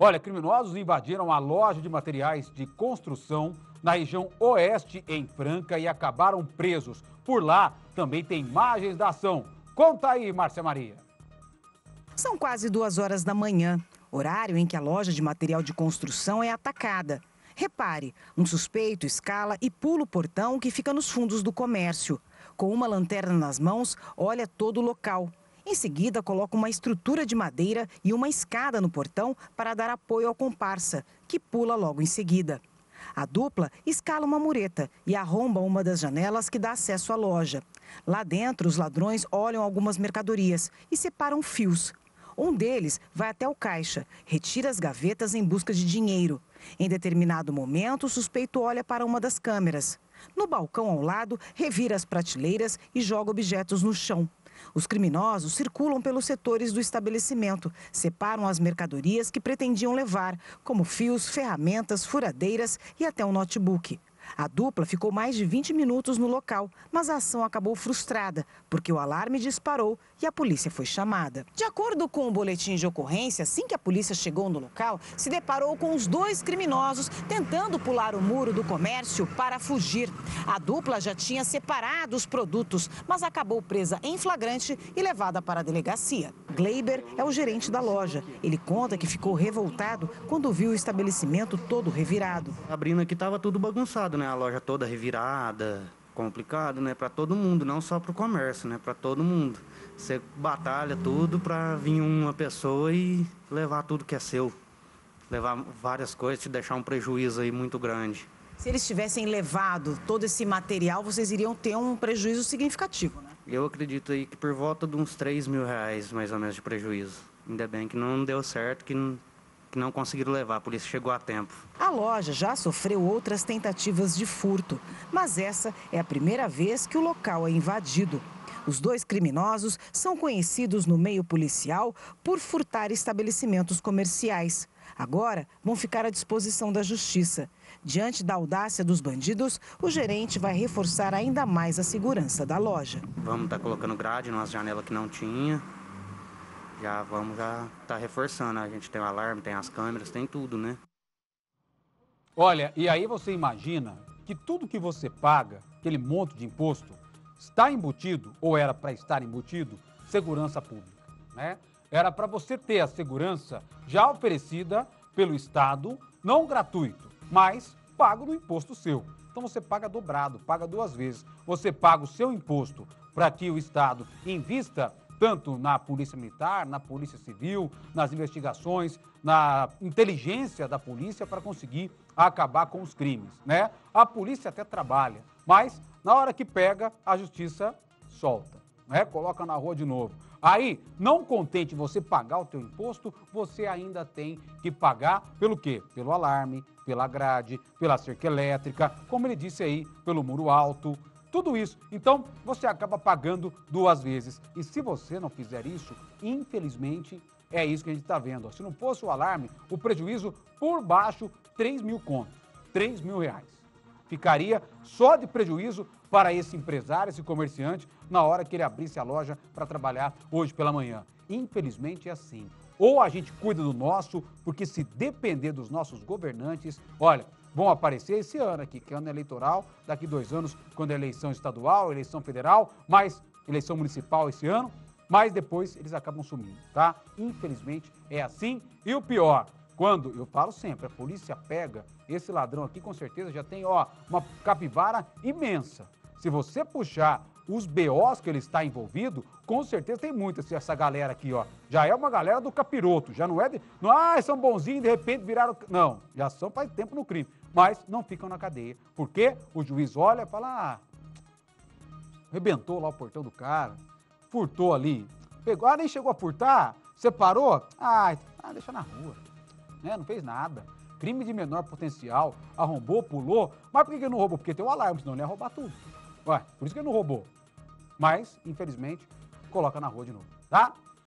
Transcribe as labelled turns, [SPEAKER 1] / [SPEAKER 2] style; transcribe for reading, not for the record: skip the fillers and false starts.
[SPEAKER 1] Olha, criminosos invadiram a loja de materiais de construção na região oeste, em Franca, e acabaram presos. Por lá também tem imagens da ação. Conta aí, Márcia Maria.
[SPEAKER 2] São quase 2 horas da manhã, horário em que a loja de material de construção é atacada. Repare, um suspeito escala e pula o portão que fica nos fundos do comércio. Com uma lanterna nas mãos, olha todo o local. Em seguida, coloca uma estrutura de madeira e uma escada no portão para dar apoio ao comparsa, que pula logo em seguida. A dupla escala uma mureta e arromba uma das janelas que dá acesso à loja. Lá dentro, os ladrões olham algumas mercadorias e separam fios. Um deles vai até o caixa, retira as gavetas em busca de dinheiro. Em determinado momento, o suspeito olha para uma das câmeras. No balcão ao lado, revira as prateleiras e joga objetos no chão. Os criminosos circulam pelos setores do estabelecimento, separam as mercadorias que pretendiam levar, como fios, ferramentas, furadeiras e até um notebook. A dupla ficou mais de 20 minutos no local, mas a ação acabou frustrada, porque o alarme disparou e a polícia foi chamada. De acordo com o boletim de ocorrência, assim que a polícia chegou no local, se deparou com os 2 criminosos tentando pular o muro do comércio para fugir. A dupla já tinha separado os produtos, mas acabou presa em flagrante e levada para a delegacia. Gleiber é o gerente da loja. Ele conta que ficou revoltado quando viu o estabelecimento todo revirado.
[SPEAKER 3] Abrindo aqui estava tudo bagunçado, né? A loja toda revirada, complicado, né? Para todo mundo, não só para o comércio, né? Para todo mundo. Você batalha tudo para vir uma pessoa e levar tudo que é seu. Levar várias coisas, te deixar um prejuízo aí muito grande.
[SPEAKER 2] Se eles tivessem levado todo esse material, vocês iriam ter um prejuízo significativo, né?
[SPEAKER 3] Eu acredito aí que por volta de uns R$ 3.000, mais ou menos, de prejuízo. Ainda bem que não deu certo, que não conseguiram levar, a polícia chegou a tempo.
[SPEAKER 2] A loja já sofreu outras tentativas de furto, mas essa é a primeira vez que o local é invadido. Os 2 criminosos são conhecidos no meio policial por furtar estabelecimentos comerciais. Agora vão ficar à disposição da justiça. Diante da audácia dos bandidos, o gerente vai reforçar ainda mais a segurança da loja.
[SPEAKER 3] Vamos estar colocando grade nas janelas que não tinha. Vamos estar reforçando. A gente tem o alarme, tem as câmeras, tem tudo, né?
[SPEAKER 1] Olha, e aí você imagina que tudo que você paga, aquele monte de imposto, está embutido, ou era para estar embutido, segurança pública, né? Era para você ter a segurança já oferecida pelo Estado, não gratuito, mas pago do imposto seu. Então você paga dobrado, paga 2 vezes. Você paga o seu imposto para que o Estado invista tanto na Polícia Militar, na Polícia Civil, nas investigações, na inteligência da polícia para conseguir acabar com os crimes, né? A polícia até trabalha, mas na hora que pega, a justiça solta, né? Coloca na rua de novo. Aí, não contente você pagar o teu imposto, você ainda tem que pagar pelo quê? Pelo alarme, pela grade, pela cerca elétrica, como ele disse aí, pelo muro alto, tudo isso. Então, você acaba pagando 2 vezes. E se você não fizer isso, infelizmente, é isso que a gente está vendo. Se não fosse o alarme, o prejuízo por baixo, 3.000 contos, R$ 3.000. Ficaria só de prejuízo para esse empresário, esse comerciante, na hora que ele abrisse a loja para trabalhar hoje pela manhã. Infelizmente é assim. Ou a gente cuida do nosso, porque se depender dos nossos governantes, olha, vão aparecer esse ano aqui, que é ano eleitoral, daqui 2 anos, quando é eleição estadual, eleição federal, mais eleição municipal esse ano, mas depois eles acabam sumindo, tá? Infelizmente é assim. E o pior, quando, eu falo sempre, a polícia pega esse ladrão aqui, com certeza já tem, ó, uma capivara imensa. Se você puxar os BOs que ele está envolvido, com certeza tem muita essa galera aqui, ó. Já é uma galera do capiroto, já não é são bonzinhos, de repente viraram... Não, já são faz tempo no crime, mas não ficam na cadeia. Porque o juiz olha e fala, arrebentou lá o portão do cara, furtou ali, pegou, nem chegou a furtar, separou, deixa na rua, né? Não fez nada. Crime de menor potencial, arrombou, pulou, mas por que ele não roubou? Porque tem o alarme, senão ele ia roubar tudo. Ué, por isso que ele não roubou. Mas, infelizmente, coloca na rua de novo, tá?